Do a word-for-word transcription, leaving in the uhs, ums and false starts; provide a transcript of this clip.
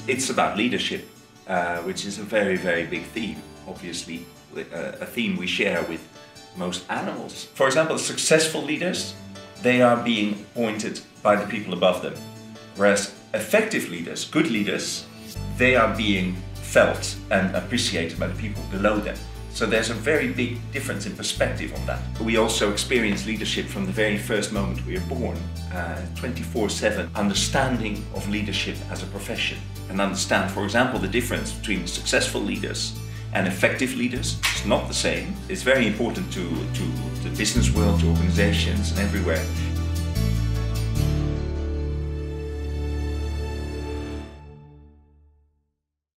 it's about leadership, uh, which is a very, very big theme, obviously, uh, a theme we share with most animals. For example, successful leaders, they are being appointed by the people above them, whereas effective leaders, good leaders, they are being felt and appreciated by the people below them. So there's a very big difference in perspective on that. We also experience leadership from the very first moment we are born, twenty-four seven, understanding of leadership as a profession, and understand, for example, the difference between successful leaders and effective leaders. It's not the same. It's very important to, to the business world, to organizations and everywhere,